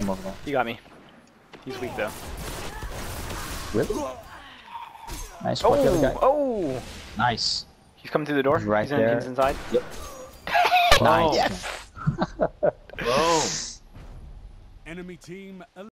him over there. You got me. He's weak though. Really? Nice. What the other guy? Oh! Nice. He's coming through the door. He's right He's there. He's inside. Yep. Oh. Nice. Yes! Enemy team